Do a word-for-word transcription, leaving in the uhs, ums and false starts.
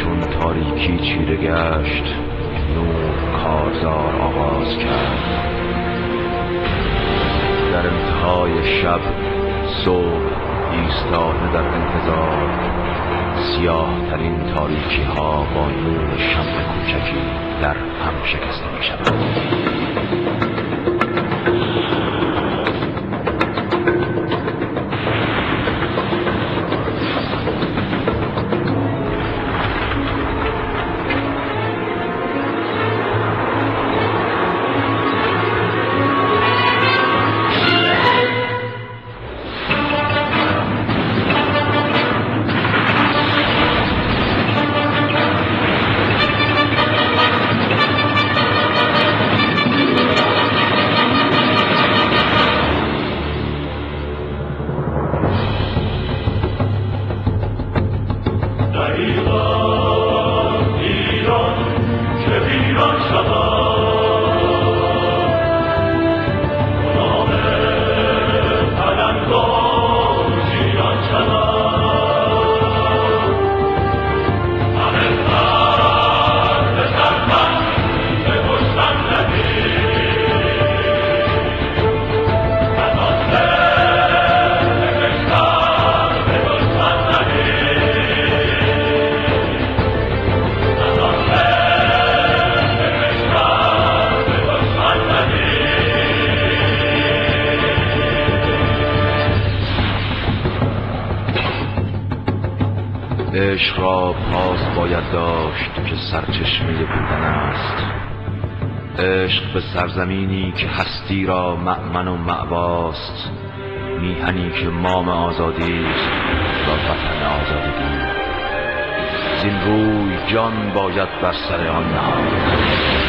چون تاریکی چیره گشت، نور کارزار آغاز کرد. در انتهای شب صبح ایستاده در انتظار، سیاه ترین تاریکی ها با نور شمع کوچکی در هم شکسته می شود. عشق را پاس باید داشت که سرچشمه بودن است. عشق به سرزمینی که هستی را مأمن و مأواست، میهنی که مام آزادی است و وطن آزادگی. زین روی جان باید بر سر آن نهاد.